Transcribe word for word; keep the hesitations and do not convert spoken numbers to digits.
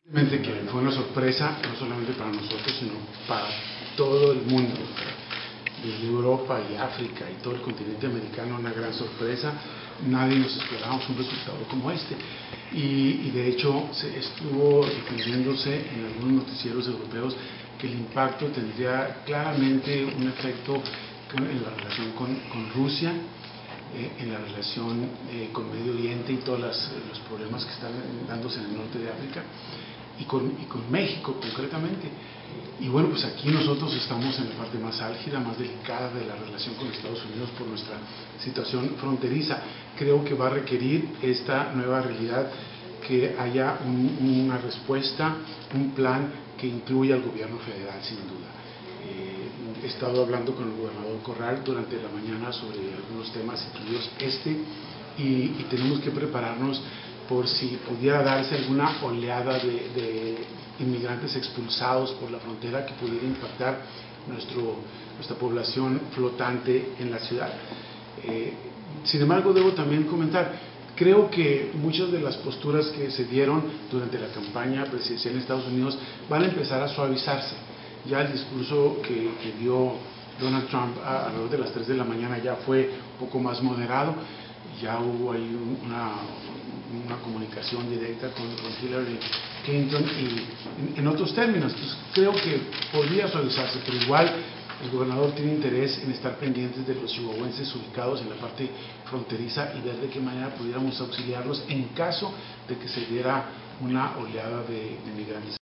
Realmente que fue una sorpresa, no solamente para nosotros, sino para todo el mundo, desde Europa y África y todo el continente americano, una gran sorpresa. Nadie nos esperábamos un resultado como este. Y, y de hecho se estuvo difundiéndose en algunos noticieros europeos que el impacto tendría claramente un efecto en la relación con, con Rusia, eh, en la relación eh, con Medio Oriente y todos las, los problemas que están dándose en el norte de África. Y con, y con México concretamente. Y bueno, pues aquí nosotros estamos en la parte más álgida, más delicada de la relación con Estados Unidos por nuestra situación fronteriza. Creo que va a requerir esta nueva realidad que haya un, una respuesta, un plan que incluya al gobierno federal, sin duda. Eh, he estado hablando con el gobernador Corral durante la mañana sobre algunos temas, incluidos este, y, y tenemos que prepararnos por si pudiera darse alguna oleada de, de inmigrantes expulsados por la frontera que pudiera impactar nuestro, nuestra población flotante en la ciudad. Eh, sin embargo, debo también comentar, creo que muchas de las posturas que se dieron durante la campaña presidencial en Estados Unidos van a empezar a suavizarse. Ya el discurso que, que dio Donald Trump a, alrededor de las tres de la mañana ya fue un poco más moderado. Ya hubo ahí una, una comunicación directa con, con Hillary Clinton y en, en otros términos, pues creo que podría suavizarse, pero igual el gobernador tiene interés en estar pendientes de los chihuahuenses ubicados en la parte fronteriza y ver de qué manera pudiéramos auxiliarlos en caso de que se diera una oleada de, de migrantes.